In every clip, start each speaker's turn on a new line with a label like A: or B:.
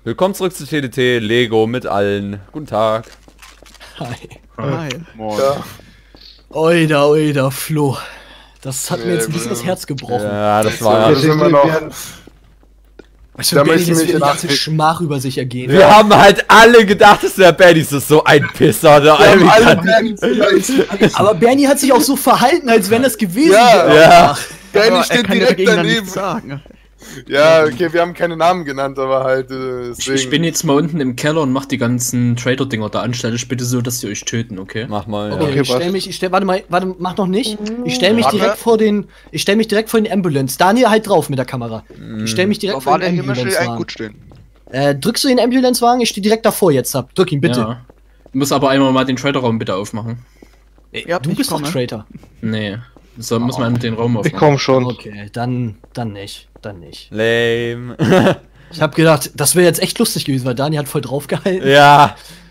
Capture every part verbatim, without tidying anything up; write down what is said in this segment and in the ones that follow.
A: Willkommen zurück zu T D T, Lego mit allen. Guten Tag.
B: Hi.
C: Hi.
B: Moin.
C: Ja.
B: Oida, oida, Flo. Das hat
C: Nee,
B: mir jetzt ein bisschen
C: ja.
B: das Herz gebrochen.
A: Ja, das
C: Ja,
A: war
C: das sind wir noch.
B: Weißt du,
C: Da
B: Benny,
C: möchte ich
B: das
C: mich
B: wird die ganze
C: nachdenken.
B: Schmach über sich ergehen.
A: Wir haben halt alle gedacht, es wäre Benny, das ist so ein Pisser. Der
C: Wir haben
A: irgendwie
C: alle
A: kann-
C: Bernie-
B: Aber Bernie hat sich auch so verhalten, als wenn das gewesen
C: Ja.
B: wäre.
A: Ja.
C: Bernie
D: Aber er
C: steht
D: kann ja
C: direkt
D: dagegen dann
C: daneben.
D: nichts sagen.
C: Ja, okay, wir haben keine Namen genannt, aber halt äh,
E: Ich,
C: deswegen.
E: ich bin jetzt mal unten im Keller und mach die ganzen Trader-Dinger da an. Stell dich bitte so, dass die euch töten, okay?
A: Mach mal,
B: Okay,
A: ja.
B: ich stell mich, ich stell, warte mal, warte, mach noch nicht. Ich stell mich
C: Warte.
B: direkt vor den, ich stell mich direkt vor den Ambulance. Daniel, halt drauf mit der Kamera. Ich stell mich direkt
F: Da
B: vor
F: war
B: den
F: der Himmel eigentlich
B: Ambulancewagen.
F: gut stehen.
B: Äh, drückst du den Ambulancewagen? Ich stehe direkt davor jetzt ab. Drück ihn bitte.
E: Ja. Du musst aber einmal mal den Trader-Raum bitte aufmachen.
D: Ja,
B: Du
D: ich
B: bist doch
D: komme.
B: Traitor.
E: Nee. So muss man den Raum
G: Ich
E: aufmachen.
G: komm schon.
B: Okay, dann, dann nicht, dann nicht.
A: Lame.
B: Ich hab gedacht, das wäre jetzt echt lustig gewesen, weil Dani hat voll draufgehalten.
A: Ja.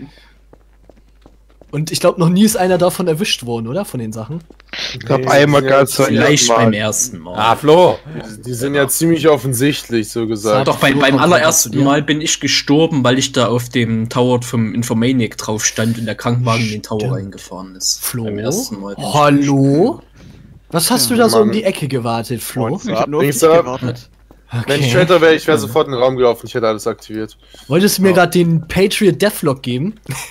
B: Und ich glaube, noch nie ist einer davon erwischt worden, oder? Von den Sachen.
G: Ich glaube einmal ganz so
E: Vielleicht
G: Mal.
E: beim ersten Mal.
A: Ah, Flo.
C: Die sind ja ziemlich offensichtlich, so gesagt.
E: Doch, bei,
B: Flo
E: beim
B: kommt
E: allerersten
B: zu dir.
E: Mal bin ich gestorben, weil ich da auf dem Tower vom Infomaniac drauf stand und der Krankenwagen in den Tower
B: Stimmt.
E: reingefahren ist.
B: Flo?
E: Beim ersten Mal. bin ich
B: Hallo? Was hast du da so
C: Mann.
B: um die Ecke gewartet, Flo?
D: Ich hab nur auf
C: Links
D: dich
C: ab.
D: gewartet.
C: Wenn ich
B: Okay.
C: Traitor wäre, ich wäre sofort in den Raum gelaufen, ich hätte alles aktiviert.
B: Wolltest du mir gerade den Patriot Deathlock geben?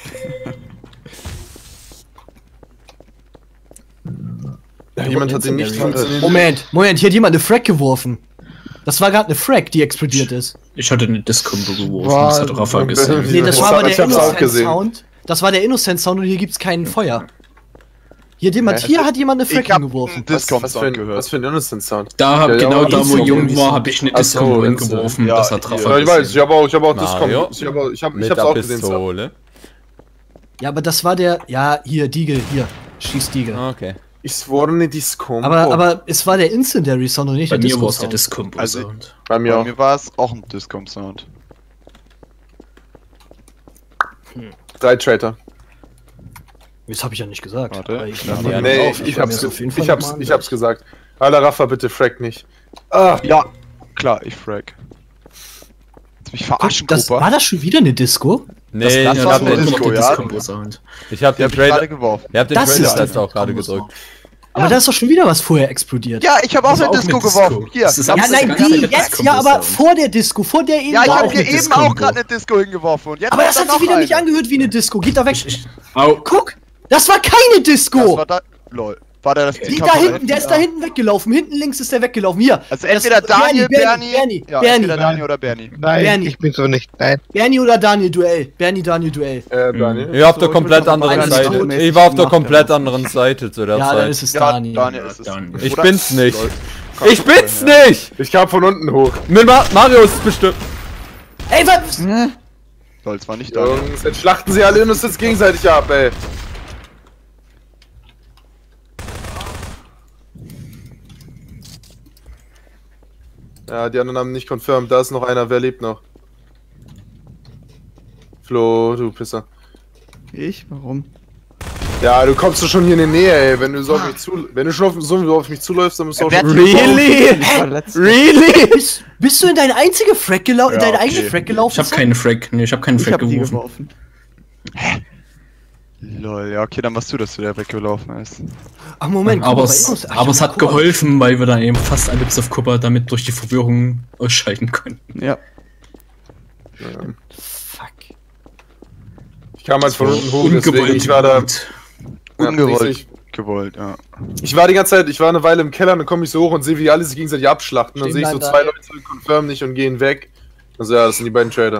C: Jemand hat den nicht funktioniert.
B: Moment, Moment, hier hat jemand eine Frag geworfen. Das war gerade eine Frag, die explodiert ist.
E: Ich hatte eine Disco geworfen,
G: War-
E: das hat Rafa gesehen.
B: Nee, das
C: Ich
B: war aber
C: hab's
B: der
C: auch
B: Innocent
C: gesehen.
B: Sound. Das war der Innocent Sound und hier gibt's kein Feuer. Hier, hat jemand, hier hat jemand eine
F: Ich
B: Frag
F: hab
B: geworfen.
F: einen
C: Was, was, für
F: Discom-Sound
C: ein,
F: gehört.
C: was für ein Innocent Sound.
E: Da, hab,
C: Ja,
E: genau
C: ja,
E: da, wo
B: Instant
E: Jung
B: irgendwie
E: war,
B: so.
E: habe ich eine
C: Ach so,
E: Disco
C: Instant.
E: geworfen,
F: Ja,
E: das hat
F: ja,
E: Rafa
C: Ja, ich weiß, ich
E: gesehen.
C: habe auch, ich habe auch
A: Mario.
C: Discom. Ich habe ich hab, ich
A: Mit
C: hab's
A: der
C: auch gesehen. Sam.
A: Pistole.
B: Ja, aber das war der. Ja, hier, Diegel, hier. Schieß Diegel.
A: Okay.
C: Ich wurde eine Discom.
B: Aber, aber es war der Incendiary Sound und nicht
E: Bei
B: der
E: mir war es der
B: Disco-Sound.
E: Disco-Sound.
F: Also-
C: bei mir
F: Bei
C: auch.
F: mir war es auch ein Discom-Sound.
C: Drei Traitor.
B: Das habe ich ja nicht gesagt.
F: Warte.
B: Aber ich
F: Ja,
B: nehme
A: ja,
B: mir
C: Nee,
B: auf.
C: ich, ich,
B: war mir
C: hab's,
B: das auf jeden Fall
C: ich, hab's,
B: nochmal
C: ich hab's gesagt. Alter Rafa, bitte frag nicht. Ah,
F: Ja, klar, ich frag. Willst du mich verarschen,
B: Das,
F: Cooper?
B: war das schon wieder eine Disco?
A: Nee,
E: Ja,
A: ich
E: das
A: hab
E: war
F: eine
A: den,
E: immer noch
F: Disco,
E: der
F: ja.
E: Disco-Sound.
A: ich hab
F: Die
A: den
F: hab ich gerade
A: Trailer,
F: geworfen.
A: ihr habt den
B: Das ist
A: Trailer
B: der
A: jetzt auch gerade gedrückt.
B: Aber da ist doch schon wieder was vorher explodiert.
F: Ja, ich habe auch
E: Das war
F: eine
E: auch
F: Disco
E: eine Disco.
F: geworfen. Hier.
E: Das ist
B: Ja,
E: absolut
B: nein,
E: gar
B: die
E: keine
B: jetzt, ja, aber
E: Disco-Sound.
B: vor der Disco, vor der eben
F: Ja, ich
B: war
F: habe
B: auch
F: hier
B: eine
F: eben
B: Disco.
F: auch gerade eine Disco hingeworfen. Und jetzt
B: Aber das
F: kommt
B: hat sich
F: dann
B: wieder
F: noch
B: nicht
F: eine.
B: angehört wie eine Disco. Geht da weg.
E: Au.
B: Guck, das war keine
F: Das
B: Disco.
F: war da. Lol. War der das
B: Die da hinten, der ist da hinten weggelaufen. Hinten links ist der weggelaufen. Hier.
F: Also entweder
B: Das-
F: Daniel,
B: Bernie,
F: Bernie.
B: Bernie,
F: Ja,
B: Bernie,
F: entweder Daniel oder Bernie.
G: Nein,
B: Bernie.
G: ich bin so nicht. Nein.
B: Bernie oder Daniel Duell. Bernie, Daniel Duell.
C: Äh, Daniel.
A: Ihr auf der
D: So, ich
A: komplett
D: bin schon
A: anderen
B: dabei,
A: Seite.
B: das ist
A: Ich war auf der
D: nach
A: komplett
D: der
A: anderen Seite zu der
B: Ja, dann
A: Zeit.
B: ist es
F: Ja,
B: Daniel.
F: Daniel ist es.
E: Daniel.
A: Ich
F: Oder-
A: bin's nicht.
F: Lol.
A: Ich bin's nicht!
C: Ich kam von unten hoch.
A: Mit Ma Mario ist es bestimmt.
B: Ey, was?
F: Lol, es war nicht Daniel.
C: Jungs, jetzt schlachten sie alle Innocents gegenseitig ab, ey. Ja, die anderen haben nicht confirmed. Da ist noch einer. Wer lebt noch? Flo, du Pisser.
D: Ich? Warum?
C: Ja, du kommst doch schon hier in die Nähe, ey. Wenn du so auf mich zu, wenn du schon auf, so auf mich zuläufst, dann bist du auch
F: Wer
C: schon.
F: hat
A: Really?
D: Verletzt.
A: Really?
B: Bist, bist du in deine einzige Frag gelaufen?
F: Ja,
B: in deine
F: okay.
B: eigene Frag gelaufen?
E: Ich hab keine Frag, nee, ich hab keinen
D: Ich
E: Frag
D: hab die
E: geworfen.
D: geworfen.
F: Lol, ja, okay, dann warst du, dass du da weggelaufen bist.
B: Ach, Moment. guck
E: Aber
B: mal, bei
E: es,
B: Innocent- Ach,
E: aber es
B: ich hab
E: hat
B: mal geguckt.
E: geholfen, weil wir dann eben fast alle bis auf Cooper damit durch die Verwirrung ausschalten konnten.
D: Ja.
B: Fuck.
C: Ich kam halt von unten hoch, deswegen
E: Ungewollt.
C: ich war da.
E: gut.
C: Ja,
F: Ungewollt.
C: ich,
F: Gewollt, ja.
C: ich war die ganze Zeit, ich war eine Weile im Keller, dann komme ich so hoch und sehe, wie alle sich gegenseitig abschlachten. Dann
B: Stehen
C: sehe ich so
B: bleiben,
C: zwei
B: Daniel.
C: Leute confirm nicht und gehen weg. Also ja, das sind die beiden Trader.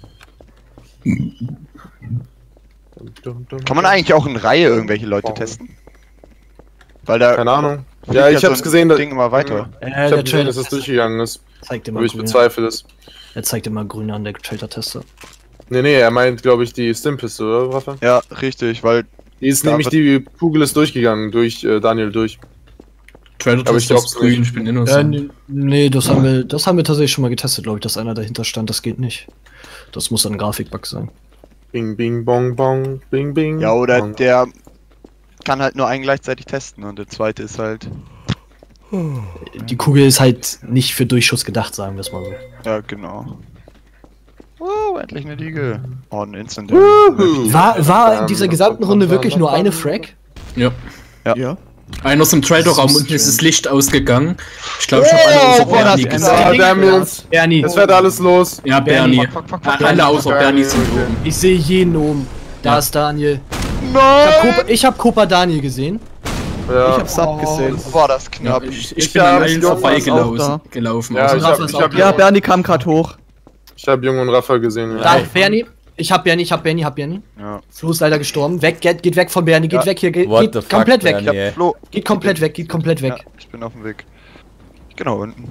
F: Kann man eigentlich auch in Reihe irgendwelche Leute testen? Weil da.
C: Keine Ahnung.
F: fliegt
C: Ja, ich
F: so
C: hab's
F: ein
C: gesehen, da-
F: Ding immer weiter.
B: Äh,
C: Ich
B: der
C: hab gesehen,
B: Trailer
C: dass es durchgegangen ist,
B: zeigt immer
C: aber ich
B: grün.
C: bezweifle es.
B: Er zeigt immer grün an, der Trailer-Tester.
C: Nee, nee, er meint, glaube ich, die Stimpiste, oder, Rafa?
F: Ja, richtig, weil.
C: Die ist
F: Da
C: nämlich,
F: wird-
C: die Kugel ist durchgegangen, durch äh, Daniel durch.
E: Trailer
C: Aber ich
E: Test ist
C: glaub's
E: grün,
C: nicht.
E: ich bin
B: Äh,
E: innocent.
B: nee, nee, das haben wir, das haben wir tatsächlich schon mal getestet, glaube ich, dass einer dahinter stand. Das geht nicht. Das muss ein Grafikbug sein.
C: Bing, bing, bong, bong, bing, bing.
F: Ja, oder
C: bong.
F: der kann halt nur einen gleichzeitig testen und der zweite ist halt.
B: Die Kugel ist halt nicht für Durchschuss gedacht, sagen wir es mal so.
F: Ja, genau.
C: Oh,
F: endlich eine Liege. Oh, ein Instant.
B: War, war in dieser gesamten Runde wirklich nur eine Frag?
E: Ja.
D: Ja.
E: Einer ist im Trader-Raum, unten ist das Licht ausgegangen. Ich glaube, ich habe alle außer
F: boah, das
E: Bernie
F: ist
E: gesehen.
C: Ah, Damians.
B: Bernie.
C: Es wird alles los.
E: Ja, Bernie.
B: Bernie.
F: Fuck, fuck, fuck,
E: Ja, alle außer Bernie sind
C: Okay.
E: oben.
B: Ich sehe jeden oben. Da
E: Ja.
B: ist Daniel. Ich
F: Nein!
B: hab Copa, ich hab Copa Daniel gesehen.
C: Ja.
D: Ich hab Sub gesehen.
F: Boah, das
E: Ja,
F: knapp.
E: ich,
C: Ich
E: ich bin an
C: hab-
E: allen
C: Jonas
D: auch
E: vorbeigelaufen.
D: da.
E: Gelaufen.
C: Ja,
E: Also,
C: ich
B: Rafa
C: hab,
B: ist
C: ich
B: auch
C: hab,
B: da.
D: Ja, Bernie kam grad hoch.
C: ich hab Jung und Rafa gesehen.
B: Da,
C: Ja.
B: Bernie. Ich hab Bernie, ich hab Bernie, hab Bernie.
F: Ja.
B: Flo ist leider gestorben. Weg, geht, geht weg von Bernie, geht
F: Ja.
B: weg hier, geht,
A: What
B: geht
A: the fuck,
B: komplett weg.
A: Bernie, ey.
F: Flo,
B: Geht komplett weg, geht komplett weg.
F: ja, ich bin auf dem Weg. Ich geh nach unten.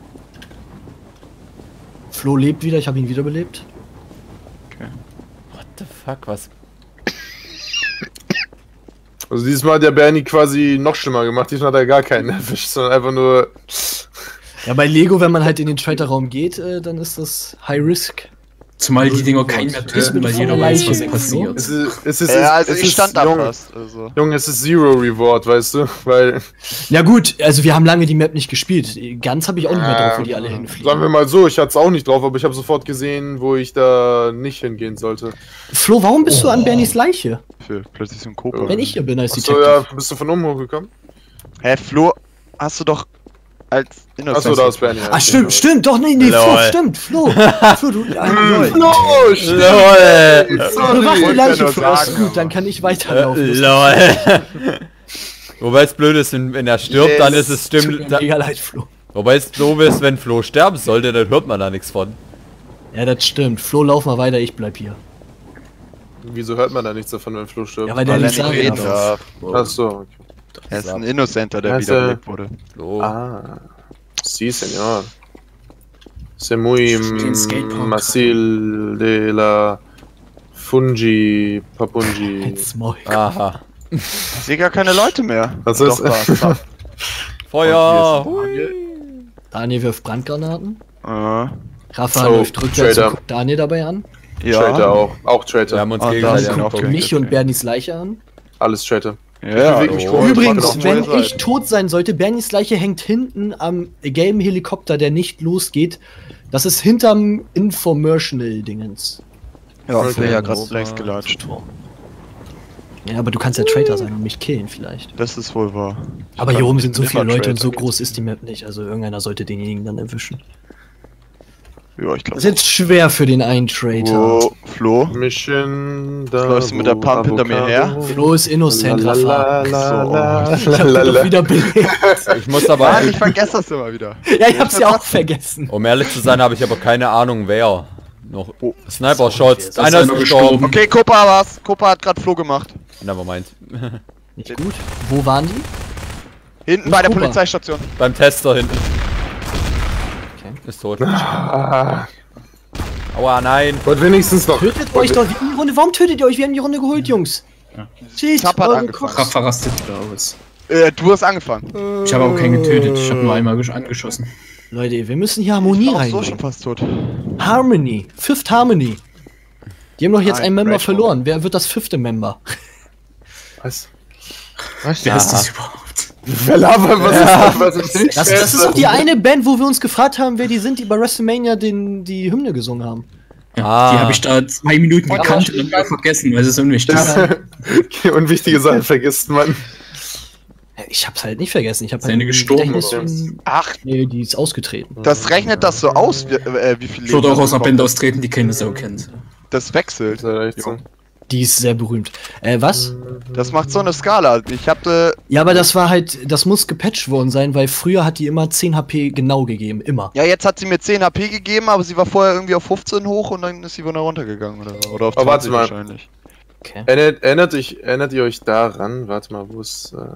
B: Flo lebt wieder, ich habe ihn wiederbelebt.
A: What the fuck, was?
C: Also diesmal hat der Bernie quasi noch schlimmer gemacht. Diesmal hat er gar keinen erwischt, sondern einfach nur...
B: Ja, bei Lego, wenn man halt in den Trader-Raum geht, äh, dann ist das High Risk.
E: zumal die Dinger keinen mehr töten, weil jeder weiß, was passiert.
C: Es ist, es ist,
F: Ja, also
C: es
F: ich
C: ist,
F: stand da
C: Junge,
F: fast. Also.
C: Junge, es ist Zero Reward, weißt du? Weil,
B: Ja gut, also wir haben lange die Map nicht gespielt. Ganz habe ich auch nicht mehr drauf, wo die alle
C: sagen
B: hinfliegen.
C: wir mal so, ich hatte es auch nicht drauf, aber ich habe sofort gesehen, wo ich da nicht hingehen sollte.
B: Flo, warum bist du an Bernies Leiche?
F: Für plötzlich so ein Kopa.
B: Wenn ich hier bin als
C: Achso,
B: Detective.
C: ja, bist du von oben hochgekommen?
F: Hä, Flo, hast du doch als Innocent.
C: Achso, da ist Bernie.
B: Ah, stimmt, stimmt, doch, nee, nee, Flo,
A: Lol.
B: stimmt, Flo. Flo, du, ja, lol.
C: No,
A: LOL!
B: Du machst die
F: wollte
B: Leiche,
F: nur
B: Flo, ist
F: sagen,
B: gut,
F: aber-
B: dann kann ich
A: Äh,
B: weiterlaufen.
A: LOL! Wobei es blöd ist, wenn, wenn er stirbt, dann ist es
B: Tut
A: stimmt.
B: mir
A: Da,
B: mega leid, Flo.
A: wobei es doof ist, wenn Flo sterben sollte, dann hört man da nichts von.
B: Ja, das stimmt. Flo, lauf mal weiter, ich bleib hier.
C: Wieso hört man da nichts davon, wenn Flo stirbt?
B: Ja, weil der
F: Weil er
B: nicht
F: nicht
B: sagen
F: reden
B: darf.
F: darf.
C: Achso, okay.
F: Er ist ein Innocenter, der
C: Also-
F: wiederbelebt wurde.
A: Flo.
C: Ah. Sí, señor. C'est muy
E: Den Skatepark.
C: Masil de la Fungi Papungi.
B: Halt's Maul.
A: Aha.
F: Ich sehe gar keine Leute mehr.
C: Was
F: Doch,
C: ist?
F: da ist er.
A: Feuer!
F: Und hier
B: Daniel wirft Brandgranaten.
F: Äh,
B: Rafa
C: Oh,
B: läuft rückwärts
C: Trader.
B: und guckt Daniel dabei an.
C: Traitor
F: ja.
C: auch. Auch
A: Wir
C: Traitor.
A: haben uns
F: Ah,
A: gegenseitig
F: das ist
A: angeguckt.
F: okay.
B: Mich und Bernies Leiche an.
C: Alles Traitor.
F: Ja,
C: beweg mich
F: oh.
C: komisch.
B: Übrigens,
C: doch,
B: wenn
C: wo ihr
B: ich
C: seid.
B: tot sein sollte, Bernies Leiche hängt hinten am gelben Helikopter, der nicht losgeht. Das ist hinterm Infomercial-Dingens.
F: Ja, ich
C: Okay.
F: wäre ja gerade längst gelatscht.
B: Ja, aber du kannst ja Traitor sein und mich killen vielleicht.
F: Das ist wohl wahr.
B: Aber hier oben sind so
F: Immer
B: viele Leute und so
F: Traitor.
B: groß ist die Map nicht. Also irgendeiner sollte denjenigen dann erwischen.
F: Ja, ich
B: Das ist
F: glaube.
B: jetzt schwer für den einen Traitor.
F: Wo, Flo?
C: Mission da.
F: Läufst du mit der
C: wo
F: Pump hinter mir her?
C: Avocado-
B: Flo ist innocent,
C: La, la,
B: Rafa.
C: la,
F: So.
C: la,
B: Ich
C: la,
B: hab
C: la,
B: ihn doch
C: la.
B: wieder belebt.
A: Ich muss aber,
F: Mann, ich vergesse das immer wieder.
B: Ja, ich hab's ja auch vergessen.
A: um ehrlich zu sein, habe ich aber keine Ahnung, wer. Noch.
F: Oh.
A: Sniper-Shots.
B: ist
A: Einer ist
E: einer
A: gestorben.
E: gestorben.
F: Okay, Kopa war's. Kopa hat gerade Flo gemacht.
A: Nevermind.
B: Nicht gut. Wo waren die?
F: Hinten bei der
B: Kopa.
F: Polizeistation.
A: Beim Tester hinten.
B: Okay.
A: Ist tot.
C: Ah,
A: Aua, nein.
C: wollt wenigstens noch.
B: Tötet euch doch. Wir haben die Runde. Warum tötet ihr euch? Wir haben die Runde geholt, Jungs. Cheat,
F: Tab hat
B: eure
F: angefangen.
B: Kopf-
E: Rafa rastet wieder aus.
F: Äh, du hast angefangen.
E: Ich habe aber keinen getötet, ich habe nur einmal gesch- angeschossen.
B: Leute, wir müssen hier Harmonie
F: Ich war auch so schon
B: reinbringen.
F: fast tot.
B: Harmony. Fifth Harmony. Die haben doch jetzt
F: Nein,
B: einen Member
F: Rage
B: verloren. Wer wird das fünfte Member?
C: Was?
G: Was?
E: Wer ist das überhaupt?
C: Wer labert? Was ist das? Was ist
B: Das, das ist doch die eine Band, wo wir uns gefragt haben, wer die sind, die bei WrestleMania den, die Hymne gesungen haben.
E: Ja,
A: Ah.
E: Die habe ich da zwei Minuten gekannt und wieder vergessen, weil es ist unwichtig.
C: Okay, unwichtige Sachen vergisst man.
B: Ich hab's halt nicht vergessen. Ich hab
E: Ist
B: halt
E: eine
B: im
E: gestorben
B: Gedächtnis
C: oder was?
B: von-
F: Ach,
B: Nee, die ist ausgetreten.
F: das rechnet das so aus, wie, äh, wie viel
E: Ich würde auch
F: das
E: aus einer
F: bekommt.
E: Band austreten, die keine Sau kennt.
F: Das wechselt.
C: Ist ja echt so.
B: Die ist sehr berühmt. Äh, was?
F: Das macht so eine Skala. Ich hatte.
B: Ja, aber das war halt, das muss gepatcht worden sein, weil früher hat die immer zehn H P genau gegeben. Immer.
F: Ja, jetzt hat sie mir zehn H P gegeben, aber sie war vorher irgendwie auf fünfzehn hoch und dann ist sie wieder runtergegangen oder so. Oder auf
C: Aber warte
F: zwanzig
C: mal.
F: wahrscheinlich.
B: Okay.
C: Erinnert, erinnert, ich, erinnert ihr euch daran? Warte mal, wo ist. Äh...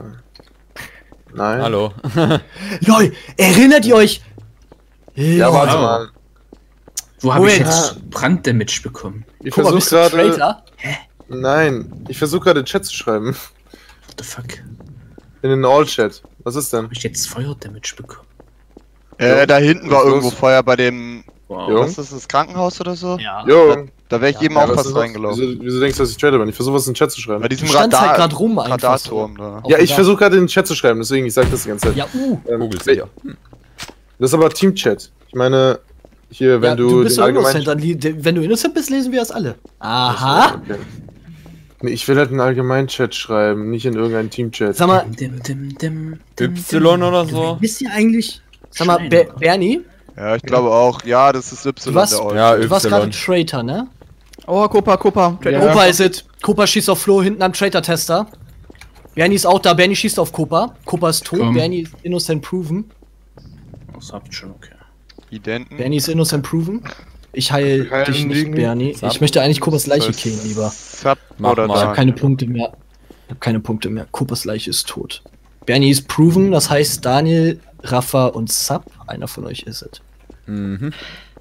C: Nein.
A: Hallo.
B: LOL, erinnert ihr euch?
C: Ja,
B: Lol.
C: warte
E: Oh.
C: mal.
E: Wo habe ich
B: Moment.
E: jetzt Branddamage bekommen?
C: Ich
B: Guck mal,
C: versuche
B: bist du ein
C: gerade.
B: Traitor?
C: Nein, ich versuche gerade Chat zu schreiben.
E: What the fuck?
C: In den All-Chat. Was ist denn?
E: Habe ich jetzt Feuerdamage bekommen?
F: Äh, da hinten war
C: Was
F: irgendwo
C: los?
F: Feuer bei dem.
E: Wow.
C: Jo.
F: Was ist das, Krankenhaus oder so?
B: Ja.
C: Jo.
F: Da wäre ich eben
C: Ja,
F: auch
C: was
F: fast
C: ist das?
F: reingelaufen.
C: Wieso, wieso denkst du, dass ich Trader bin? Ich versuche was in den Chat zu schreiben.
F: Bei diesem
B: Du standst
F: Radar,
B: halt grad rum einfach
F: Radarturm da.
B: Auf
C: Ja,
B: dem
C: ich
B: Dach.
C: versuche gerade in den Chat zu schreiben, deswegen ich sage das die ganze Zeit.
B: Ja, uh.
C: Ähm,
A: Google sicher.
C: Das ist aber Team-Chat. Ich meine, Hier, wenn
B: Ja,
C: du,
B: du bist
C: den
B: doch
C: allgemeinen...
B: innocent, dann li- wenn du innocent bist, lesen wir das alle. Aha.
C: Okay. Nee, ich will halt einen Allgemeinchat schreiben, nicht in irgendeinen Teamchat.
B: Sag mal,
E: Dim, dim, dim, dim,
A: Y oder so?
B: wisst ihr eigentlich... Sag mal,
E: Scheine.
B: Be Bernie,
F: Ja, ich glaube auch. Ja, das ist Y.
B: Du warst-
F: der Ort.
A: Ja,
B: du warst gerade
A: Y.
B: Traitor, ne?
D: Oh, Copa, Copa.
C: Ja.
B: Copa ist es. Copa schießt auf Flo hinten am Traitor-Tester. Bernie ist auch da. Bernie schießt auf Copa. Copa ist tot.
E: Komm.
B: Bernie ist innocent proven.
E: Das habt ihr schon, okay.
F: Identen.
B: Bernie ist innocent proven. Ich heil
C: Heilen
B: dich nicht,
C: liegen.
B: Bernie.
A: Sub.
B: Ich möchte eigentlich Copas Leiche killen, lieber.
F: Sub
A: Mach
F: oder
A: mal.
B: Ich
F: da.
B: habe keine Punkte mehr. Ich habe keine Punkte mehr. Copas Leiche ist tot. Bernie ist proven. Das heißt Daniel, Rafa und Sub. Einer von euch ist es.
A: Mhm.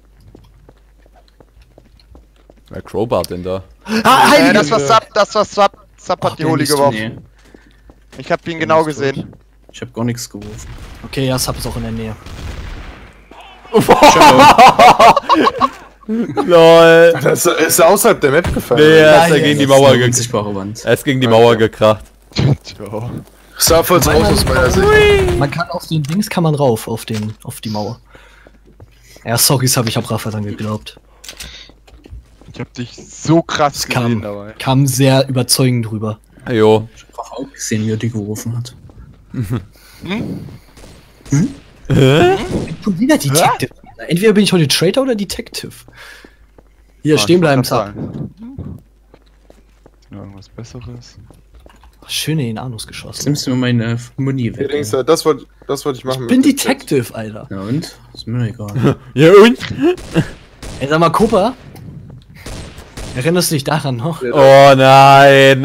A: Wer Crowbar denn da?
B: Ah,
F: Äh, das war Sub, das war Sub. Sub hat
B: Ach,
F: die Holy
B: Bernie ist
F: geworfen.
E: Nee,
F: Ich hab ihn genau gesehen.
E: ich hab gar nichts geworfen.
B: Okay, ja, Sub ist auch in der Nähe.
A: LOL.
C: Das ist außerhalb der Map gefallen.
A: Nee, er ist
B: Nein,
A: ja gegen die
E: Das ist
A: Mauer
E: eine
A: gekracht.
E: unsichtbare Wand.
A: Er ist gegen die Mauer gekracht.
F: Tja.
C: Sah voll aus aus meiner Sicht.
B: Man kann auf den Dings kann man rauf, auf den, auf die Mauer. Ja, sorry, Sub, ich hab Rafa dann geglaubt.
F: Ich hab dich so krass
B: Es
F: gesehen
B: kam,
F: dabei.
B: kam sehr überzeugend rüber.
A: Jo.
E: Ich hab auch gesehen, wie er die geworfen hat.
B: Schon wieder Detective. Entweder bin ich heute Traitor oder Detective. Hier,
F: Ah,
B: stehen
F: ich
B: bleiben,
F: wollte
B: Sub.
F: grad sagen. Irgendwas Besseres.
B: Schön in den Anus geschossen.
E: Jetzt nimmst du mir meine Muni
C: Hier,
E: weg.
C: Dings, das wollte das wollte ich machen.
B: Ich bin
C: mit dem Chat.
B: Detective, Alter.
E: Ja und? Ist mir egal.
A: Ja und?
B: Ey, sag mal, Copa. Erinnerst du dich daran noch?
A: Oh nein.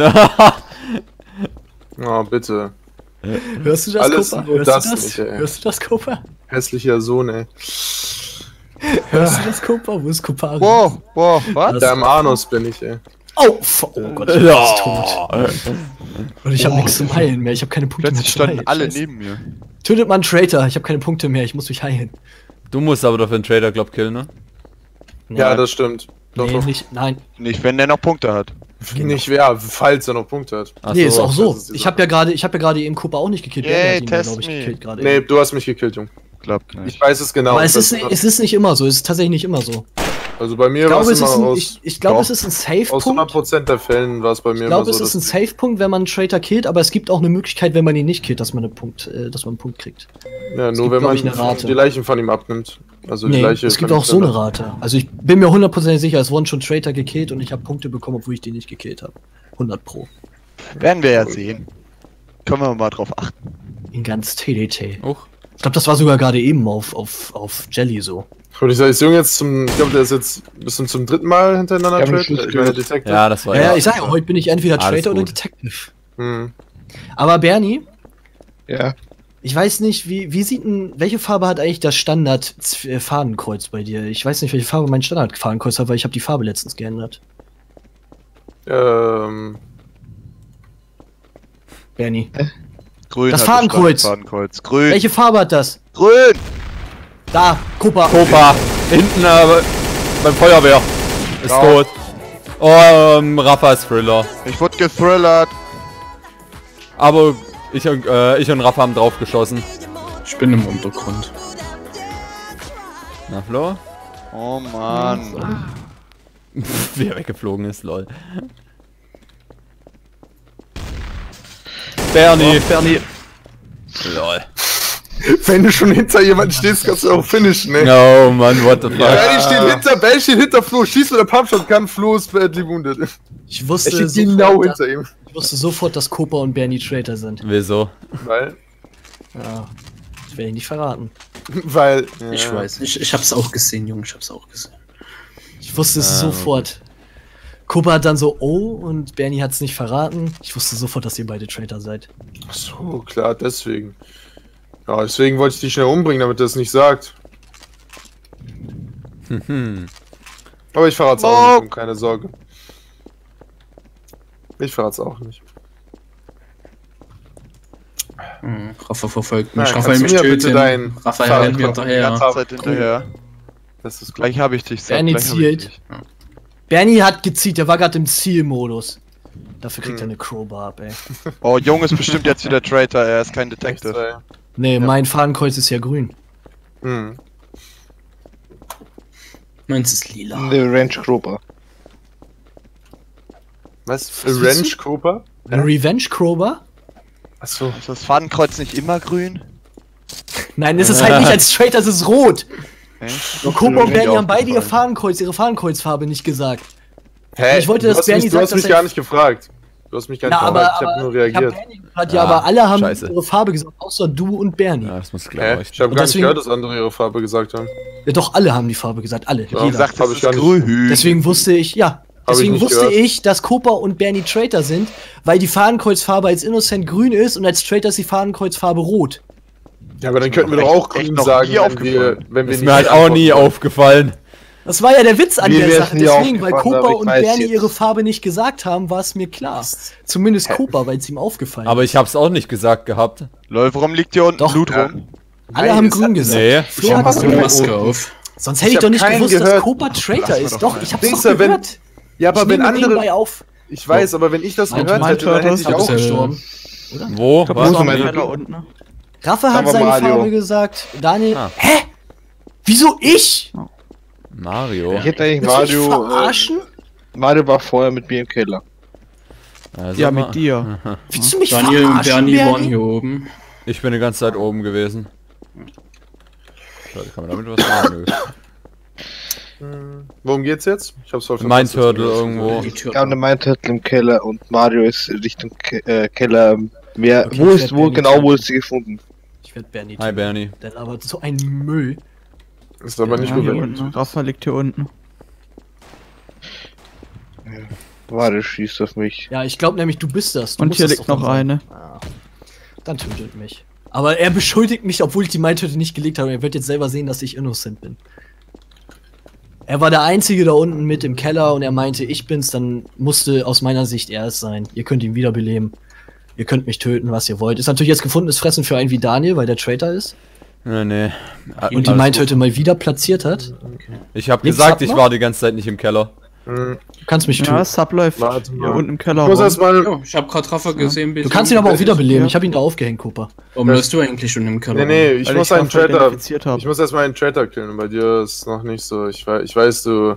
C: Oh, bitte.
B: Hörst du das,
C: Alles
B: Copa?
C: nur
B: Hörst
C: das
B: du das?
C: nicht, ey.
B: Hörst du das, Copa?
C: Hässlicher Sohn, ey.
B: Hörst du das, Copa? Wo ist Copa?
F: Wow, wow, was?
C: Da im Anus bin ich, ey.
B: Oh, f- oh Gott, ich bin fast tot. Und ich habe nichts zum Heilen mehr. Ich habe keine Punkte
F: Plötzlich
B: mehr. zum
F: standen
B: Heilen.
F: alle
B: Scheiße.
F: neben mir.
B: Tötet mal einen Traitor. Ich habe keine Punkte mehr. Ich muss mich heilen.
A: Du musst aber doch für den Trader Club killen, ne?
C: Ja, das stimmt. Doch,
B: Nee,
C: doch.
B: nicht. Nein.
F: Nicht, wenn der noch Punkte hat.
C: Nicht wer, falls er noch Punkte hat.
A: Ach
B: Nee, ist auch so.
C: das ist die
B: Ich
C: Sache.
B: habe ja gerade, ich habe ja gerade eben Copa auch nicht gekillt.
F: Yay,
B: Bernie hat ihn,
F: test
B: glaube ich,
F: me.
B: gekillt gerade.
C: Nee,
B: eben.
C: du hast mich gekillt, Junge.
F: Glaubt
C: Ich
F: nicht.
C: weiß es genau.
B: Aber es
C: Das-
B: ist, es ist nicht immer so. Es ist tatsächlich nicht immer so.
C: also bei mir
B: Ich
C: war
B: glaube,
C: es
B: es
C: immer
B: ist ein,
C: aus,
B: ich, ich glaube,
C: doch,
B: es ist ein
C: aus hundert
B: Safe-Punkt.
C: Prozent der Fällen war es bei mir
B: Ich
C: immer
B: glaube,
C: so.
B: es ist ein
C: dass-
B: Safe-Punkt, wenn man einen Traitor killt, aber es gibt auch eine Möglichkeit, wenn man ihn nicht killt, dass man einen Punkt, äh, dass man einen Punkt kriegt.
C: Ja,
B: es
C: nur
B: gibt,
C: wenn
B: glaub
C: man
B: ich, eine Rate.
C: die Leichen von ihm abnimmt. Also die
B: Nee,
C: Leiche
B: es gibt
C: kann
B: auch
C: ich
B: so
C: dann-
B: eine Rate. Also ich bin mir hundertprozentig sicher, es wurden schon Traitor gekillt und ich habe Punkte bekommen, obwohl ich die nicht gekillt habe. hundert pro.
F: Werden wir ja sehen. Können wir mal drauf achten.
B: In ganz T D T.
A: Uch.
B: Ich glaube, das war sogar gerade eben auf, auf, auf Jelly so.
C: Und ich sage, ist Junge jetzt zum, ich glaube, der ist jetzt bis zum, zum dritten Mal hintereinander
G: Ja, mit
C: Trade.
G: Schuss
C: Ich meine,
G: gehört.
C: Detective.
A: Ja, das war
B: Ja, ja, ich sage ja, heute bin ich entweder
A: Alles
B: Traitor oder
A: gut.
B: Detective.
C: Hm.
B: Aber Bernie,
G: Ja.
B: ich weiß nicht, wie, wie sieht denn, welche Farbe hat eigentlich das Standard-Fadenkreuz bei dir? Ich weiß nicht, welche Farbe mein Standard-Fadenkreuz hat, weil ich habe die Farbe letztens geändert.
C: Ähm,
B: Bernie.
F: Grün
B: Das
F: hat das
B: Fadenkreuz.
F: Fadenkreuz. Grün.
B: Welche Farbe hat das?
F: Grün.
B: Da, Copa.
A: Copa. Hinten äh, beim Feuerwehr. Ist
F: Ja.
A: tot. Oh, ähm, Rafa ist Thriller.
F: Ich wurde gethrillert.
A: Aber ich und, äh, ich und Rafa haben drauf geschossen.
E: Ich bin im Untergrund.
A: Na, Flo?
F: Oh Mann.
A: Wie er weggeflogen ist, lol. Bernie.
B: Bernie.
A: Lol.
C: wenn du schon hinter jemanden stehst, kannst du auch finishen, ne?
A: Oh Mann, what the fuck.
C: Bernie steht hinter, Bernie steht hinter Flo, schießt mit der Pumpshot, kann Flo ist badly wounded.
B: Ich
C: Er
B: wusste,
C: steht
B: sofort,
C: genau
B: dass,
C: hinter ihm.
B: ich wusste sofort, dass Copa und Bernie Traitor sind.
A: Wieso?
C: Weil,
B: Ja, das werde ich nicht verraten.
C: weil, ja.
E: Ich weiß. Ich, ich hab's auch gesehen, Junge. Ich hab's auch gesehen.
B: Ich wusste es
A: Ah,
B: sofort. Copa hat dann so, oh, und Bernie hat es nicht verraten. Ich wusste sofort, dass ihr beide Traitor seid.
C: Ach so, klar, deswegen. Ja, deswegen wollte ich dich schnell umbringen, damit er es nicht sagt.
A: Hm.
C: Aber ich verrat's auch nicht, keine Sorge. Ich verrat's auch nicht.
E: Hm, Rafa verfolgt
C: Na,
E: mich. Rafa
C: kannst
E: will
C: du
E: mich
C: mir bitte
E: töten.
C: dein
E: Raphael
C: Fahrrad
E: rennt mir
C: kaufen?
F: Die
E: hinterher.
F: ganze Zeit hinterher.
C: Das ist gut.
F: Gleich habe ich dich, Sam.
B: Bernie
F: Gleich hab ich
B: zielt.
F: dich.
B: Bernie hat gezielt, der war gerade im Zielmodus. Dafür kriegt
C: Hm.
B: er eine Crowbar ab, ey.
F: Oh, Jung ist bestimmt jetzt wieder Traitor, er ist kein
C: Echt,
F: Detective.
C: ey.
B: Nee, mein Fadenkreuz ist ja grün.
C: Hm.
E: Meins ist lila.
G: The Range Grober.
C: Was?
B: Was
C: Range Cooper?
B: Ein Revenge Crowbar?
C: Achso.
F: Ist das Fadenkreuz nicht immer grün?
B: Nein, es ist halt nicht als Traitor, es ist rot.
F: Echt?
B: Und Cooper und
G: mir
B: Bernie haben beide ihr
C: aufgefallen.
B: Fadenkreuz, ihre Fadenkreuzfarbe nicht gesagt.
C: Hä?
B: Ich wollte,
C: du
B: dass
C: hast
B: Bernie
C: mich,
B: sagt,
C: du hast
B: dass
C: mich
B: er-
C: gar nicht gefragt. Du hast mich gar nicht
B: Na, aber,
C: gefragt, ich
B: aber
C: hab nur
B: ich hab
C: reagiert.
B: Bernie gefragt, ja,
A: Ah,
B: aber alle haben
A: scheiße.
B: ihre Farbe gesagt, außer du und Bernie.
A: Ja, das muss klar
C: Hä?
A: leuchten.
C: Ich habe
B: Und
C: gar
B: deswegen-
C: nicht gehört, dass andere ihre Farbe gesagt haben.
B: Ja, doch, alle haben die Farbe gesagt, alle.
C: Ja.
F: Wie
B: Jeder.
F: gesagt,
C: hab
F: das
C: ich gar
F: ist
C: nicht-
F: grün.
B: Deswegen wusste ich, ja,
C: Hab ich
B: deswegen
C: nicht
B: wusste
C: gehört.
B: ich, dass Cooper und Bernie Traitor sind, weil die Fadenkreuzfarbe als Innocent grün ist und als Traitor ist die Fadenkreuzfarbe rot.
C: Ja, aber dann könnten wir
F: Echt-
C: doch auch
F: echt
C: grün
F: noch
C: sagen,
F: nie
C: wenn wir,
F: aufgefallen.
C: wenn wir
A: Ist
C: nicht
A: mir halt auch nie
C: antworten.
A: aufgefallen.
B: Das war ja der Witz an
G: Mir
B: der
G: wär's
B: Sache,
G: nie
B: deswegen, weil
G: aufgefallen, aber
B: Cooper
G: ich
B: und
G: weiß
B: Bernie
G: jetzt.
B: ihre Farbe nicht gesagt haben, war es mir klar. Zumindest Cooper, weil es ihm aufgefallen
A: Aber
B: ist.
A: ich hab's auch nicht gesagt gehabt.
F: Lol, warum liegt hier unten
B: Doch.
F: Blut
C: Ja.
F: rum?
B: Alle
C: Nein,
B: haben
C: es
B: grün
C: hat-
B: gesagt.
A: Nee.
B: Flo
C: Ich hab
B: hat
C: was
B: das
E: Eine
C: gehört.
E: Maske auf.
B: Sonst hätte
C: Ich
B: ich, doch
C: hab
B: nicht
C: keinen
B: gewusst,
C: gehört.
B: dass Cooper Traitor
F: Lass mir
B: ist.
F: doch
B: Doch,
F: mal.
B: ich hab's
C: Dings
B: doch
C: da, wenn-
B: gehört.
C: Ja, aber
B: ich
C: wenn
B: nehme den
C: andere.
B: bei auf.
C: Ich weiß, aber wenn ich das
B: Mein-
C: gehört
D: mein
C: hätte, dann hätte
D: Turtles
C: ich
B: Ist
C: auch
B: auch
E: Absolut.
B: gestorben.
A: Wo?
G: glaub,
A: Was?
G: muss man
A: Nee.
G: mal-
D: Keller unten.
B: Raffe hat
G: Sagen wir
B: seine
G: Mario.
B: Farbe gesagt. Daniel.
A: Ah.
B: Hä? Wieso ich?
A: Mario.
G: Ich hätte eigentlich
B: Willst du mich
G: Mario. Äh,
B: verarschen?
G: Mario war vorher mit mir im Keller.
A: Also
D: Ja,
A: mal-
D: mit dir.
B: Willst du mich
E: Daniel und
B: verarschen,
E: Bernie
B: Bernie?
E: waren hier oben.
A: Ich bin die ganze Zeit oben gewesen. Schade, kann man damit was machen? Nö.
C: Worum geht's jetzt? Ich hab's voll
A: Mein
C: verpasst.
A: Turtle irgendwo.
E: Die Tür.
G: Ich habe meinen Turtle im Keller und Mario ist Richtung Ke äh, Keller. ähm, Wer,
B: Okay,
G: wo
B: ich
G: ist,
B: werd
G: wo
B: Bernie
G: genau
B: töten.
G: wurdest du gefunden?
B: Ich werde Bernie
A: Hi
B: töten.
A: Bernie.
B: Der labert so ein Müll.
C: Ist aber nicht
D: Ja,
C: gut.
D: hier
C: wenn-
D: unten. Rafa liegt hier unten.
G: Mario schießt auf mich.
B: Ja, ich glaube nämlich, du bist das. Du
D: Und
B: musst
D: hier
B: das
D: liegt
B: doch
D: noch
B: dann sein.
D: eine.
B: Ah, dann tötet mich. Aber er beschuldigt mich, obwohl ich die Mindtöte nicht gelegt habe. Er wird jetzt selber sehen, dass ich innocent bin. Er war der Einzige da unten mit im Keller und er meinte, ich bin's, dann musste aus meiner Sicht er es sein. Ihr könnt ihn wiederbeleben. Ihr könnt mich töten, was ihr wollt. Ist natürlich jetzt gefundenes Fressen für einen wie Daniel, weil der Traitor ist.
A: Nee, nee. Ah,
B: Und die
A: alles
B: Mindtöte mal wieder platziert hat.
A: gut. Ich hab
B: Lebt's
A: gesagt,
B: ab
A: ich
B: noch?
A: war die ganze Zeit nicht im Keller.
C: Hm,
B: Du kannst mich
D: Ja,
B: töten.
D: Sub läuft
C: Warte
D: hier
C: mal.
D: unten im Keller
C: Ich muss
D: rum.
C: erstmal.
E: Ja, ich hab grad Rafa gesehen.
B: Du kannst ihn aber auch wiederbeleben.
D: Ja.
B: Ich habe ihn da aufgehängt, Cooper.
E: Warum läufst du eigentlich schon im Keller?
C: Nee, nee, ich
D: Weil
C: muss
D: ich
C: einen
D: Rafa
C: Traitor.
D: identifiziert hab.
C: Ich muss erstmal einen Traitor killen. Bei dir ist noch nicht so. Ich weiß, ich weiß, du.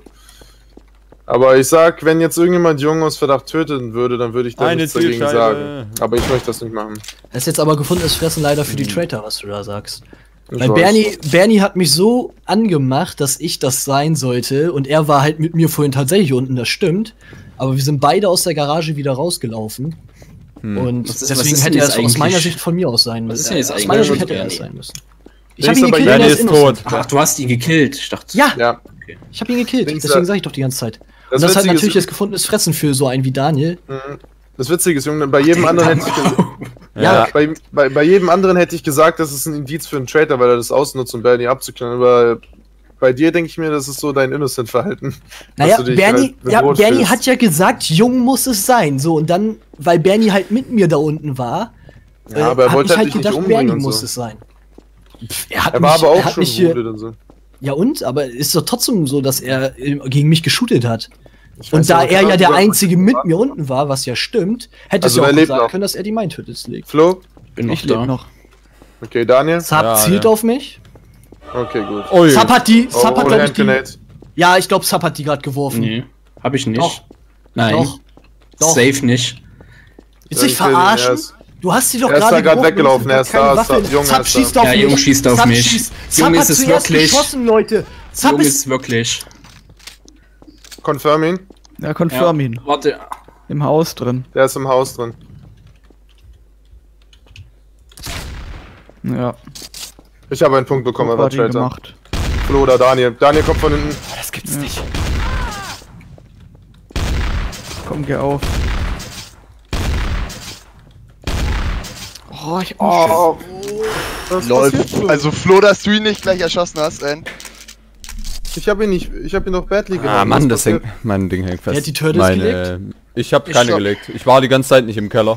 C: Aber ich sag, wenn jetzt irgendjemand Jungen aus Verdacht töten würde, dann würde ich da
A: Eine
C: nichts dagegen
A: Zielscheibe.
C: sagen. Aber ich möchte das nicht machen.
B: Das ist jetzt aber gefundenes Fressen leider für die Traitor, was du da sagst.
C: Ich
B: Weil
C: weiß.
B: Bernie, Bernie hat mich so angemacht, dass ich das sein sollte. Und er war halt mit mir vorhin tatsächlich unten, das stimmt. Aber wir sind beide aus der Garage wieder rausgelaufen.
A: Hm.
B: Und
E: Was ist- was
B: deswegen
E: ist
B: hätte
E: denn
B: er
E: jetzt
B: es aus meiner
E: eigentlich-
B: Sicht von mir aus sein
E: Was
B: müssen.
E: ist denn jetzt
B: aus
E: eigentlich
B: meiner Sicht
E: mit
B: hätte er es
E: Bernie?
B: sein müssen. Ich
C: Dings
B: habe ihn
C: aber
B: gekillt,
A: Bernie
B: und er
A: ist
B: ist innocent.
A: tot.
E: Ach, du hast ihn gekillt. Ich dachte.
B: Ja,
C: Ja.
B: ich habe ihn gekillt.
C: Dings
B: Deswegen
C: da-
B: sage ich doch die ganze Zeit.
C: Das
B: Und das hat
C: Witzige
B: natürlich
C: ist-
B: jetzt gefundenes Fressen für so einen wie Daniel.
C: Mhm. Das Witzige ist, Junge, bei jedem anderen hätte ich gesagt.
A: Ja.
B: Ja.
C: Bei, bei, bei jedem anderen hätte ich gesagt, das ist ein Indiz für einen Traitor, weil er das ausnutzt, um Bernie abzuklären. Aber bei dir denke ich mir, das ist so dein Innocent-Verhalten.
B: Naja,
C: dass du dich
B: Bernie,
C: halt
B: ja,
C: bedroht
B: Bernie
C: fühlst.
B: hat ja gesagt, jung muss es sein. So, und dann, weil Bernie halt mit mir da unten war,
C: Ja, aber er
B: hab
C: wollte
B: ich
C: halt dich nicht umbringen
B: Bernie
C: und
B: muss
C: so.
B: es sein. Pff, er hat
C: Er war
B: mich,
C: aber
B: er
C: auch
B: hat
C: schon
B: mich hier,
C: wounded und so.
B: Ja und? Aber ist doch trotzdem so, dass er äh, gegen mich geshootet hat.
C: Ich weiß
B: Und da
C: aber
B: er
C: genau,
B: ja der
C: was-
B: Einzige mit mir unten war, was ja stimmt, hätte es
C: Also
B: ja
C: er
B: auch
C: lebt
B: sagen
C: noch.
B: können, dass er die Mindtötes legt.
C: Flo?
E: Bin noch
D: Ich lebe
E: da.
D: noch.
C: Okay, Daniel?
B: Sub
A: Ja,
B: zielt
A: ja.
B: auf mich.
C: Okay, gut.
A: Ui.
B: Sub hat die, Sub
C: Oh,
B: hat glaub ich die,
C: Handgrenade.
B: ja, ich glaube Sub hat die gerade geworfen.
E: Nee, hab ich nicht.
B: Doch.
E: Nein.
B: Doch. Doch.
E: Safe nicht.
B: Willst du dich
C: Ja, ich will- er
B: verarschen?
C: ist-
B: Du hast sie doch
C: er ist
B: gerade
C: da grad
B: geworfen,
C: weggelaufen,
B: du
C: er
B: hast
C: ist
B: keine
C: da,
B: Waffe.
C: ist da, Junge
B: Sub
C: ist
B: schießt
C: da.
B: auf
E: Ja,
B: mich.
E: Junge schießt auf
B: Sub
E: mich.
B: Schießt.
E: Junge,
B: Sub
E: ist
B: hat
E: es
B: zuerst
E: wirklich?
B: geschossen, Leute. Sub
E: Junge
B: ist
E: ist wirklich.
C: Confirming.
D: Ja, confirm ihn.
E: Warte.
D: Im Haus drin.
C: Der ist im Haus drin.
D: Ja.
C: Ich habe einen Punkt bekommen, er war
D: Party
C: Traitor.
D: gemacht.
C: Flo oder Daniel. Daniel kommt von hinten.
A: Das gibt's nicht.
D: Komm, geh auf. Oh, ich
C: Oh, was
F: Lol.
C: passiert, Flo?
F: Also Flo, dass du ihn nicht gleich erschossen hast, ey.
C: Ich habe ihn nicht, ich habe ihn doch badly gemacht.
A: Ah, Mann,
C: Was
A: das
C: passiert?
A: hängt. Mein Ding hängt fest.
B: Wer hat die Turtles
A: Meine, Ich habe
F: Ich
A: keine
F: schon.
A: gelegt. Ich war die ganze Zeit nicht im Keller.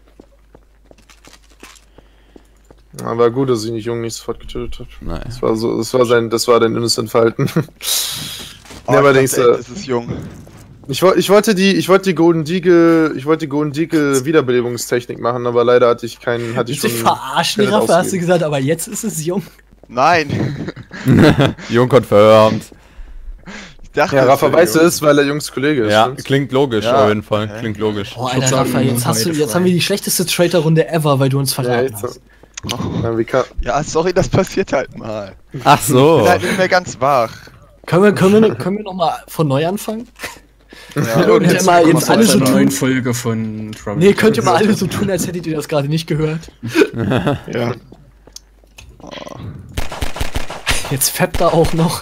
C: Aber gut, dass ich nicht Jungen nicht sofort getötet habe.
A: Nein.
C: Das war so, das war sein, das war dein innocent Verhalten.
F: Oh,
C: Nee, aber
F: ich
C: denkst
F: dachte
C: du-
F: echt, das ist jung.
C: Ich, woll- ich wollte die, ich wollte die Golden Deagle, ich wollte die Golden Deagle Wiederbelebungstechnik machen, aber leider hatte ich keinen, hatte ich
B: Willst du
C: schon.
B: dich verarschen,
C: keine
B: Raffa, hast du
C: ausgegeben.
B: gesagt, aber jetzt ist es jung.
F: Nein.
A: Jung confirmed.
F: dachte
C: Ja,
F: es
C: Rafa
F: wäre
C: weiß
F: Jungs.
C: es, weil er Jungs-Kollege ist.
A: Ja,
C: stimmt's?
A: klingt logisch,
F: Ja.
A: auf jeden Fall.
F: Okay.
A: Klingt logisch.
B: Boah,
E: Ich
B: Alter,
E: würd sagen,
B: Rafa, jetzt, hast du,
E: beide
B: jetzt
E: frei.
B: haben wir die schlechteste Traitor-Runde ever, weil du uns
C: Ja,
B: verraten
C: echt so.
B: hast.
C: Ja, wie kann,
F: Ja, sorry, das passiert halt mal.
A: Ach
F: Ich
A: so.
F: bin halt nicht mehr ganz wach.
B: Können wir, können wir, können wir nochmal von neu anfangen?
F: Ja,
B: Und
E: Jetzt
B: mal
E: kommen
B: jetzt
E: wir
B: alle
E: zu
B: so
E: einer neuen
B: tun.
E: Folge von Travel.
B: Nee, könnt ihr mal alle so tun, als hättet ihr das gerade nicht gehört.
G: Ja.
B: Jetzt fappt er auch noch.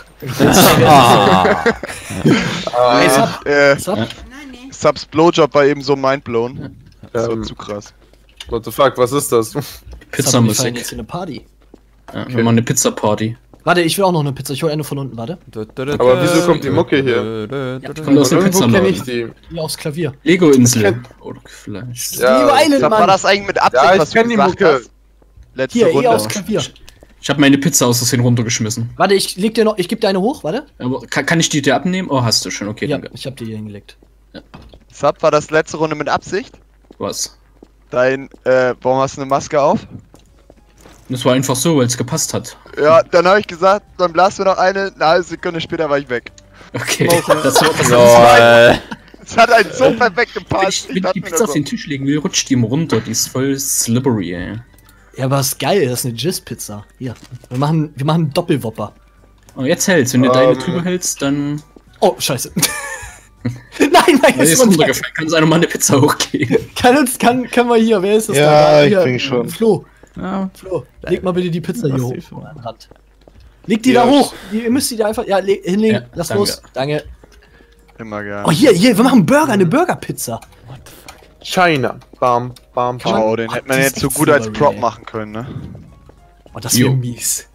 A: Ah.
B: Ey, Sub,
F: äh,
B: Sub,
F: Subs Blowjob war eben so mindblown. Das war
C: Ähm,
F: zu krass.
C: what the fuck, was ist das?
B: Sub, wir feiern
E: Pizzamusik.
B: jetzt hier eine Party.
E: Ja, wir machen eine Pizza-Party.
B: Warte, ich will auch noch eine Pizza. Ich hole eine von unten, warte.
C: Aber wieso kommt die Mucke hier?
E: Kommt aus
C: Und
E: dem
C: irgendwo kenne ich
E: Pizzaladen.
C: die.
B: Hier aufs Klavier.
E: Lego-Insel. Oder vielleicht.
C: Ja,
B: Lego Island,
F: Sub, war
B: Mann.
F: das eigentlich mit Absicht,
C: Ja, ich
F: was du
C: kenn die
F: gesagt
C: Mucke.
F: hast? Letzte
B: Hier, eh
F: Runde.
B: aufs Klavier.
E: Ich habe meine Pizza aus Versehen runtergeschmissen.
B: Warte, ich leg dir noch, ich geb dir eine hoch, warte.
E: Aber kann, kann ich die dir abnehmen? Oh, hast du schon. Okay,
B: Ja,
E: danke.
B: ich hab die hier hingelegt.
F: Sub, war das letzte Runde mit Absicht?
E: Was?
F: Dein, äh, warum hast du eine Maske auf?
E: Das war einfach so, weil es gepasst hat.
F: Ja, dann habe ich gesagt, dann blasen wir noch eine, eine halbe Sekunde später war ich weg.
E: Okay. Das war, das
A: Lol.
F: Es hat einen so perfekt
E: Wenn
F: gepasst.
E: ich, wenn ich
F: dachte
E: die
F: mir
E: Pizza
F: nur
E: auf den Tisch legen will, rutscht die immer runter. Die ist voll slippery, ey.
B: Ja, aber ist geil, das ist eine Jizz-Pizza. Hier. Wir machen, wir machen einen Doppelwopper.
E: Oh, jetzt hält's. Wenn du
C: Ähm.
E: deine drüber hältst, dann.
B: Oh, scheiße. nein, nein,
E: Weil
B: ist
E: ist
B: runter.
E: runtergefallen. Kann es einer mal eine Pizza hochgehen?
B: Kann uns, kann, kann man hier, wer ist das
G: Ja,
B: da?
G: ich
B: Hier,
G: bring schon.
B: Flo,
D: Ja,
B: Flo, leg mal bitte die Pizza hier
D: Was
B: hoch.
D: die für-
B: an den Rand. Leg die
C: Ja,
B: da hoch. Die, ihr müsst die da einfach, ja, le- hinlegen.
E: Ja,
B: Lass
E: danke.
B: los. Danke.
F: Immer gern.
B: Oh, hier, hier, wir machen Burger, eine Burgerpizza.
C: China. Bam, bam, bam.
F: Oh, den
B: Ach,
F: hätte man
B: die
F: jetzt
B: ist
F: so
B: echt
F: gut als
B: slippery,
F: Prop
B: ey.
F: machen können, ne?
B: Oh, das wäre
E: Jo.
B: mies.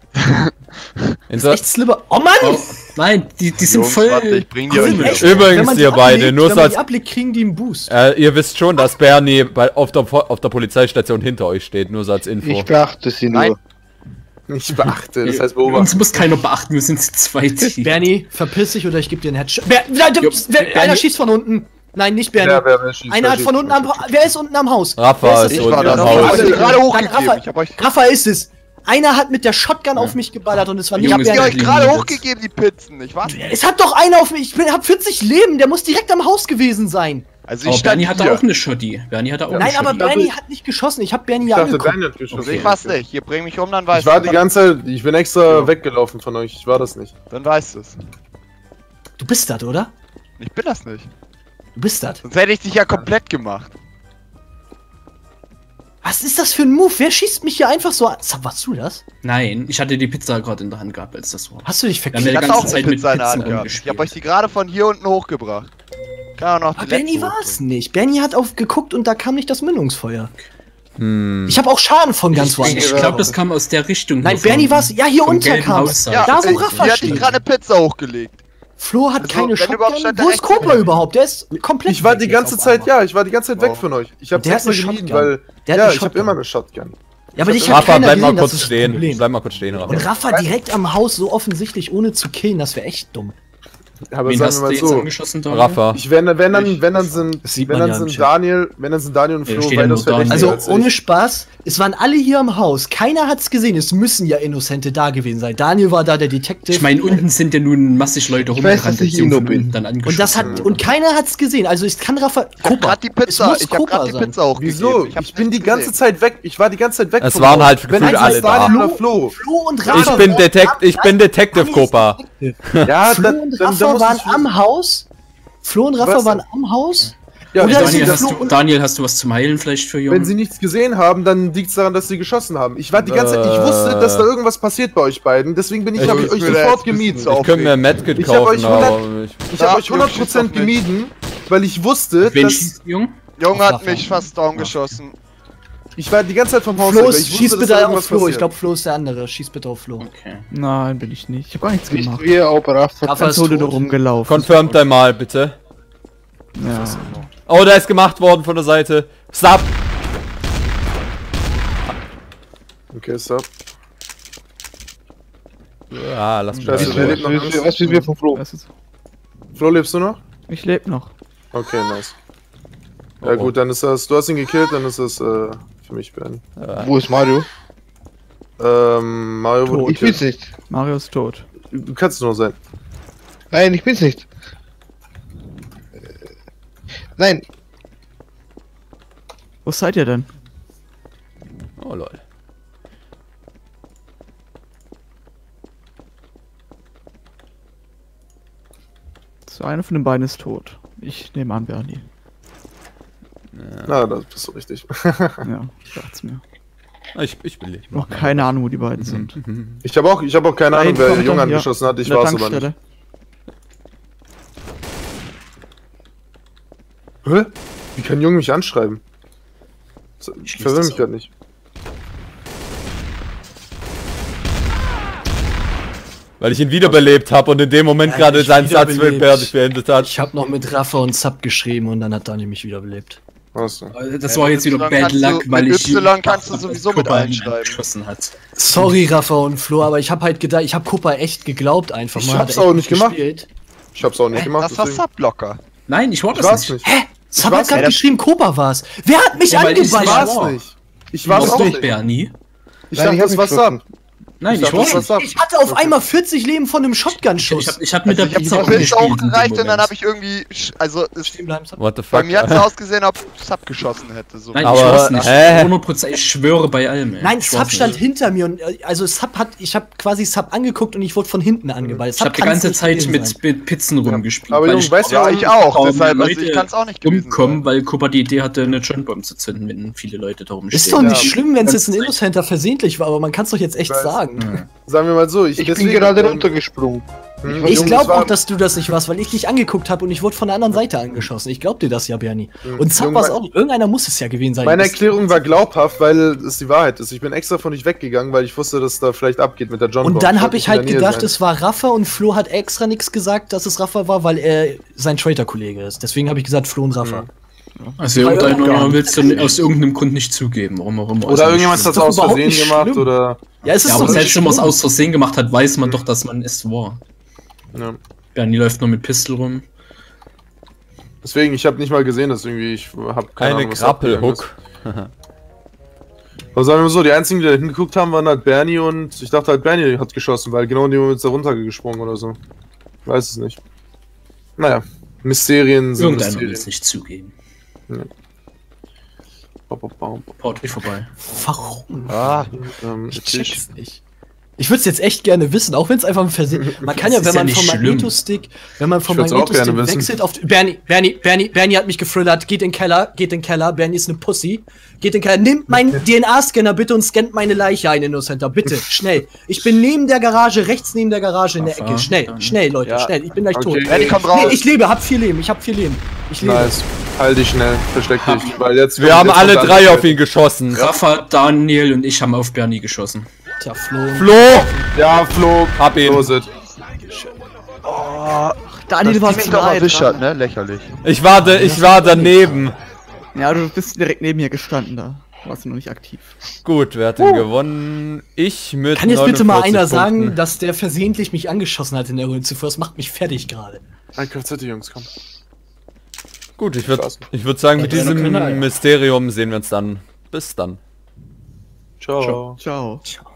A: Inter
B: Echt slipper. Oh Mann!
E: Oh, nein, die, die sind
F: Jungs,
E: voll.
F: warte, ich bring die
B: Die
F: euch
B: sind
F: wieder.
B: echt-
A: Übrigens,
B: wenn man die
A: ihr beide,
B: ablegt,
A: nur
B: wenn
A: so
B: man
A: als-
B: die ablegt, kriegen die einen Boost.
A: Äh, ihr wisst schon, dass Bernie bei, auf, der, auf der Polizeistation hinter euch steht, nur so als Info.
G: Ich beachte sie nur.
F: Nein.
C: Ich beachte, das heißt
E: Uns
C: beobachten.
E: muss keiner beachten, wir sind zu zweit.
B: Bernie, verpiss dich oder ich geb dir einen Headshot. Ber Ber
E: Jo,
B: Ber
E: Bernie-
B: einer schießt von unten. Nein, nicht Bernie.
C: Wer, wer, wer schießt,
B: Einer
C: wer
B: hat von
C: schießt,
B: unten
C: wer
B: am
C: schießt?
B: Ha- Wer ist unten am Haus?
A: Rafa
B: Wer
A: ist
B: es?
F: Ich
A: unten
F: war das.
A: am
F: Ich
A: Haus.
F: hab euch gerade
B: Dann
F: hochgegeben.
B: Rafa,
F: Ich hab euch,
B: Rafa ist es. Einer hat mit der Shotgun auf mich geballert und es war nicht
E: Junge,
F: ich hab die
B: Bernie.
F: euch gerade hochgegeben, die Pizzen. Ich warte.
B: Es hat doch einer auf mich. Ich bin, hab vierzig Leben. Der muss direkt am Haus gewesen sein.
F: Also ich
E: Aber
F: stand
E: Bernie hatte
F: hier.
E: auch eine Shotty. Bernie hatte auch
B: Nein,
E: eine
B: aber
E: Shotty.
B: Bernie hat nicht geschossen. Ich hab Bernie
C: Ich
B: ja
C: dachte,
B: angeguckt.
C: Bernie hat geschossen.
F: Also ich war's nicht. Hier bring mich um, dann weißt
C: Ich war
F: du.
C: die ganze Zeit, ich bin extra weggelaufen von euch, ich war das nicht.
F: Dann weißt du's.
B: Du bist das, oder?
F: Ich bin das nicht.
B: Du bist das.
F: Sonst hätte ich dich ja komplett gemacht.
B: Was ist das für ein Move? Wer schießt mich hier einfach so an? Sag, warst du das?
E: Nein, ich hatte die Pizza gerade in der Hand gehabt, als das war.
B: Hast du dich
E: Wir haben
B: verkehrt?
E: ja
F: Ich
E: die
F: hatte auch
E: ganze
F: eine
E: Zeit mit
F: Pizza in der
E: Pizzen
F: Hand gehabt. Ich
E: rumgespielt.
F: hab euch die gerade von hier unten hochgebracht. Kann auch noch
B: Aber
F: die
B: Bernie
F: letzte
B: war es
F: hochbringen.
B: nicht. Bernie hat aufgeguckt und da kam nicht das Mündungsfeuer.
A: Hm.
B: Ich habe auch Schaden von ganz
E: Ich,
B: woanders.
E: ich glaube, das kam aus der Richtung.
B: Nein,
E: hier
B: Bernie
E: vom-
B: war's. Ja, hier
E: vom
B: unter
E: gelben
B: kam.
E: Haus, sag
F: Ja,
E: ich.
B: Da, wo
F: ey,
B: Rafa
F: hier hatte ich
B: steht.
F: gerade eine Pizza hochgelegt.
B: Flo hat
F: Also,
B: keine
F: wenn überhaupt,
B: Shotgun.
F: stand der
B: Wo ist
F: rechts
B: Kobler
F: neben mir.
B: überhaupt? Der ist komplett
C: Ich war
B: weg
C: die
B: jetzt
C: ganze
B: auf
C: Zeit,
B: einmal.
C: ja, ich war die ganze Zeit weg
F: Wow.
C: von euch. Ich hab
B: Der hat
C: extra
B: eine
C: gemieden,
B: Shotgun.
C: weil,
B: Der hat
C: ja,
B: eine
C: ich hab
B: Shotgun.
C: immer eine Shotgun.
B: Ja, aber dich hat
A: Rafa,
B: keiner
A: bleib mal
B: gesehen, das
A: kurz
B: ist das
A: stehen.
B: Problem.
A: Bleib mal kurz stehen,
B: Und
A: Rafa.
B: Rafa direkt am Haus so offensichtlich ohne zu killen, das wäre echt dumm.
C: Aber
E: Wen
C: sagen
E: hast
C: wir
E: du
C: mal
E: jetzt
C: so,
E: angeschossen, Daniel?
A: Rafa.
C: ich, wenn, wenn dann,
F: Ich-
C: wenn dann sind,
B: Das sieht
C: wenn
B: man
C: dann
B: ja im
C: sind
B: Chat.
C: Daniel, wenn dann sind Daniel und
E: Ja,
C: Flo
E: steht ja
C: weitaus
E: nur Daniel.
C: verdächtiger
B: Also
C: als
B: ohne
C: ich.
B: Spaß, es waren alle hier im Haus. Keiner hat's gesehen. Es müssen ja Innocente da gewesen sein. Daniel war da, der Detective.
E: Ich meine, unten sind ja nun massig Leute
G: Ich weiß,
E: rumgerannt,
G: dass ich
E: die sind
G: Inno
E: von
G: bin.
E: unten dann angeschossen.
B: und das hat und keiner hat's gesehen. Also es kann Rafa.
F: Ich hab grad die Pizza,
B: muss
F: ich hab
B: Cobra
F: grad die
B: sein.
F: Pizza hochgegeben.
C: Wieso?
F: hab's
C: Ich bin
F: nicht
C: die ganze
F: gesehen.
C: Zeit weg. Ich war die ganze Zeit weg.
A: Es
C: vom
A: waren
C: Haus.
A: halt
C: Wenn
A: gefühlt
C: es
A: alle
C: Daniel
A: da.
C: oder Flo.
B: Flo und Rafa.
A: Ich bin Detect, ich bin Detective,
B: Daniel ist
A: Kopa.
B: Detective.
C: Ja,
B: Flo
C: dann,
B: und
C: dann, dann
B: Rafa
C: muss
B: waren
C: ich-
B: am Haus. Flo und Rafa
C: Was
B: waren
C: denn?
B: am Haus.
C: Ja,
B: Oder
C: wenn
B: ist
E: Daniel,
C: sie-
B: es
E: hast
B: Flo
E: du,
B: und-
E: Daniel, hast du was zum Heilen vielleicht für Jungen?
C: Wenn sie nichts gesehen haben, dann liegt es daran, dass sie geschossen haben. Ich war die ganze Zeit, ich wusste, dass da irgendwas passiert bei euch beiden, deswegen bin ich,
A: Ich-
C: hab ich
A: ich
C: euch
F: bin da
C: sofort
F: jetzt ein bisschen
C: gemieden.
F: zu
C: Ich,
A: Ich könnte mir ein Medkit
C: Ich hab
A: kaufen,
C: euch hundert-
A: aber ich,
C: ich
F: Ja,
C: habe euch hundert
F: Jungs,
C: Prozent
F: schießt auf mich.
C: gemieden, weil ich wusste,
E: Wen
C: dass
E: schießt Jung?
F: Jung
B: Auf
F: hat
B: Rafa.
F: mich fast down geschossen.
C: ich war die ganze Zeit vom Haus
B: Flo,
C: weg, weil
B: ist-
C: ich wusste,
B: schieß
C: dass
B: bitte
C: da
B: auf
C: irgendwas
B: Flo. Ich
C: passiert.
B: glaube, Flo ist der andere. Schieß bitte auf Flo.
E: Okay.
D: Nein, bin ich nicht. Ich hab gar nichts
G: Bist
D: gemacht.
G: du hier, aber Rafa?
B: Rafa
D: Ganz
B: ist
D: wurde
B: tot.
D: nur rumgelaufen.
A: confirmt einmal, bitte.
D: Ja.
A: Oh, da ist gemacht worden von der Seite. Stop!
C: Okay, stop.
A: Ah, lass mich
C: Scheiße,
A: mal.
C: wer
G: Was
C: lebt noch
G: wissen wir- was wissen wir von Flo?
D: Das ist,
C: Flo, lebst du noch?
D: ich lebe noch.
C: Okay, nice.
A: Oh,
C: Ja
A: oh.
C: gut, dann ist das, du hast ihn gekillt, dann ist das äh, für mich Ben.
G: Wo ist Mario?
C: Ähm, Mario wurde
G: Ich will's
C: gekillt.
G: nicht.
D: Mario ist tot.
C: Du kannst nur sein.
G: Nein, ich bin's nicht. Äh, Nein,
D: Wo seid ihr denn?
A: Oh lol.
D: So, einer von den beiden ist tot. Ich nehme an, Bernie.
C: Na, das bist du richtig.
D: Ja, ich dachte mir.
A: Ah, Ich, ich bin
D: Noch keine Ahnung, wo die beiden sind.
C: Ich habe auch, ich hab auch keine Ahnung,
D: Nein,
C: wer
D: kommt
C: den Jungen
D: dann hier.
C: angeschossen hat. Ich
D: In der
C: war's aber nicht.
D: Tankstelle.
C: Hä? Wie kann ein Junge mich anschreiben? So, Ich
E: Schließ
C: verwirre
E: das
C: mich gerade nicht.
A: Weil ich ihn wiederbelebt habe und in dem Moment
B: Ja,
A: gerade
B: nicht
A: seinen Satz
B: wiederbelebt.
A: fertig beendet hat.
B: Ich habe noch mit Rafa und Sub geschrieben und dann hat Daniel mich wiederbelebt.
C: Achso.
E: Das
F: Ja,
E: war
F: mit
E: jetzt wieder
F: Y
E: Bad
F: kannst
E: Luck,
F: du-
E: weil
F: mit
E: ich...
F: Y kannst du sowieso mit
E: Kuppa
F: einschreiben.
E: geschossen hat.
B: Sorry, Rafa und Flo, aber ich habe halt gedacht, ich habe Kuppa echt geglaubt einfach.
C: Ich
B: Man hat
C: hab's
B: echt
C: auch nicht gemacht.
B: gespielt.
C: Ich hab's auch nicht gemacht.
F: Das war
C: deswegen-
F: Subblocker.
E: Nein, ich war
C: Ich
E: das
C: war's
E: nicht.
C: nicht.
B: Hä? Sub hat
C: war's
B: gerade
F: nicht.
B: geschrieben, Kuppa war's. Wer hat mich
E: Ja, weil ich
C: Ich
B: angeballt?
C: war's
E: war.
C: nicht. Ich
E: Du
C: war's
E: warst
C: auch
E: doch
C: nicht.
E: Bernie.
C: Ich
G: Nein,
C: dachte,
G: ich hab
C: das
G: mich
C: war
G: geschossen.
C: Sub.
E: Nein, ich,
C: dachte,
E: war
C: das war
E: nicht.
C: Sub.
B: Ich hatte auf einmal vierzig Leben von einem
E: Ich
B: Shotgun-Schuss.
E: hab, ich hab mit
F: Also
E: der
F: ich hab
E: Pizza
F: die Pilze auch
E: in dem
F: gereicht und dann
E: Moment.
F: habe ich irgendwie, sch- also es,
B: Stehen bleiben, Sub.
A: What the
F: bei
A: fuck?
F: mir hat es ausgesehen, ob Sub geschossen hätte. So.
E: Nein,
A: Aber,
E: ich war's nicht.
A: hä?
E: hundert Prozent, ich schwöre bei allem. ey.
B: Nein,
E: Ich
B: Sub
E: war's
B: stand
E: nicht.
B: hinter mir und äh, also Sub hat, ich habe quasi Sub angeguckt und ich wurde von hinten angeballt.
E: Ich hab die ganze Zeit mit, mit Pizzen rumgespielt.
C: Aber
E: weil
C: Junge, weißt du,
F: Ja,
C: warum-
F: ich auch,
E: kaum
F: deshalb, also
E: Leute
F: ich kann es auch nicht gewesen
E: umkommen,
F: sein.
E: weil Kuppa die Idee hatte, eine Joint-Bomb zu zünden, wenn viele Leute da rumstehen.
B: Ist doch nicht
C: Ja.
B: schlimm, wenn es jetzt ein
E: Ganze
B: Innocenter versehentlich war, aber man kann es doch jetzt echt
C: weiß.
B: sagen.
C: Sagen wir mal so, ich,
G: Ich
C: deswegen,
G: bin gerade
C: ähm,
G: runtergesprungen.
C: hm,
B: Ich
C: Junge,
B: glaube
C: es war-
B: auch, dass du das nicht warst, weil ich dich angeguckt habe und ich wurde von der anderen Seite angeschossen. Ich glaub dir das ja, Bernie. Und Sub
C: Junge,
B: war es
C: mein-
B: auch nicht. Irgendeiner muss es ja gewesen sein.
C: Meine
B: Das-
C: Erklärung war glaubhaft, weil es die Wahrheit ist. Ich bin extra von dich weggegangen, weil ich wusste, dass da vielleicht abgeht mit der John
B: Und
C: Bomb.
B: dann
C: wollte
B: habe ich
C: nicht in
B: halt
C: der Nähe
B: gedacht,
C: sein.
B: es war Rafa und Flo hat extra nichts gesagt, dass es Rafa war, weil er sein Traitor-Kollege ist. Deswegen habe ich gesagt Flo und Rafa.
E: Also
B: Weil
E: irgendeiner
B: gar
E: willst du aus irgendeinem Grund nicht zugeben, warum auch immer.
C: Oder
E: Also
C: irgendjemand
E: nicht
C: hat das
E: schlimm.
B: doch
C: aus
B: überhaupt
C: Versehen
B: nicht
C: gemacht,
B: schlimm.
C: oder.
B: Ja, es ist
E: Ja,
B: doch
E: aber
B: nicht
E: selbst wenn man es
B: schlimm.
E: aus Versehen gemacht hat, weiß man doch, dass man es war.
C: Ja.
E: Bernie läuft nur mit Pistol rum.
C: Deswegen, ich habe nicht mal gesehen, dass irgendwie, ich habe keine
A: Eine
C: Ahnung, was abgegangen ist.
A: Grappelhook.
C: Aber sagen wir mal so, die einzigen, die da hingeguckt haben, waren halt Bernie und ich dachte halt, Bernie hat geschossen, weil genau in dem Moment ist er runtergesprungen oder so. Ich weiß es nicht. Naja, Mysterien sind
E: Irgendeiner will
C: Mysterien.
E: es nicht zugeben.
C: Bam, bam, bam.
E: Porti vorbei.
B: Warum?
F: Ah,
C: Ähm,
B: Ich
C: ich,
B: check's nicht. Ich würde es jetzt echt gerne wissen, auch wenn es einfach ein Versehen. Man kann
E: Das
B: ja,
E: ist
B: wenn
E: ja
B: man
E: nicht
B: vom
E: schlimm.
B: Magnetostick, wenn man vom
C: Ich würd's auch
B: Magnetostick
C: gerne wissen.
B: wechselt auf. Bernie, Bernie, Bernie, Bernie hat mich gefrillert. Geht in den Keller, geht in den Keller. Bernie ist eine Pussy. Geht in den Keller. Nimmt meinen D N A-Scanner bitte und scannt meine Leiche ein, Innocenter. Bitte, schnell. Ich bin neben der Garage, rechts neben der Garage in der
E: Rafa,
B: Ecke. Schnell,
E: dann-
B: schnell, Leute,
C: Ja.
B: schnell. Ich bin gleich tot.
C: Okay.
F: Bernie kommt
B: Nee,
F: raus.
B: ich lebe, hab vier Leben. Ich hab vier Leben. Ich lebe.
C: nice. Halt dich schnell, versteck dich, weil jetzt.
A: Wir haben
C: jetzt
A: alle
C: kommt
A: drei
C: dann-
A: auf ihn geschossen.
E: Rafa, Daniel und ich haben auf Bernie geschossen.
B: Tja, Flo.
A: Flo!
C: Ja, Flo,
A: Hab ihn.
C: Close it.
D: Daniel
F: dass
D: war
F: die mich
D: zu
F: doch
D: nahe
F: erwischt
D: dran.
F: hat, ne? Lächerlich.
A: Ich war, da, ich war daneben.
D: Ja, du bist direkt neben mir gestanden da. Warst du noch nicht aktiv.
A: Gut, wer hat denn gewonnen? Ich mit
B: Kann jetzt bitte mal
A: neunundvierzig
B: einer sagen,
A: Punkten.
B: dass der versehentlich mich angeschossen hat in der Runde zuvor? Das macht mich fertig gerade.
C: Ein K Z, Jungs, komm.
A: Gut, ich würde
C: Spaß.
A: ich würd sagen, mit
B: Ja,
A: diesem
B: dann können wir-
A: Mysterium sehen wir uns dann. Bis dann.
C: Ciao.
D: Ciao.
B: Ciao.